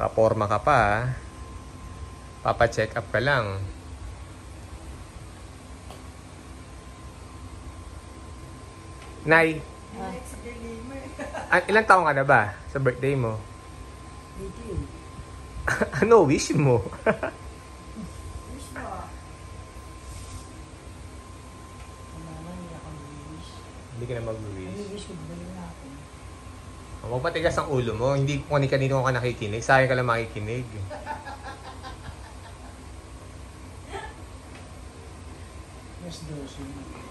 Nakaporma ka pa, ah. Papa-check up ka lang. Nay, ilang taong ka na ba sa birthday mo? 18. Ano wish mo? Wish mo. Wala hindi ako mag-wish. Hindi ka na mag-wish. Mag-wish ko, bumalik na ako. Huwag matigas ang ulo mo. Hindi kung kanino ka nakikinig. Sayang ka lang makikinig. Yes, 12.